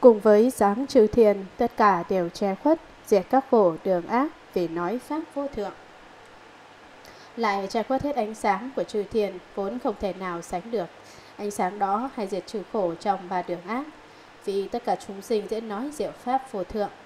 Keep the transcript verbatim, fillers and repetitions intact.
Cùng với dáng trừ thiền, tất cả đều che khuất, diệt các khổ đường ác vì nói pháp vô thượng. Lại che khuất hết ánh sáng của trừ thiền vốn không thể nào sánh được. Ánh sáng đó hay diệt trừ khổ trong ba đường ác, vì tất cả chúng sinh dễ nói diệu pháp vô thượng.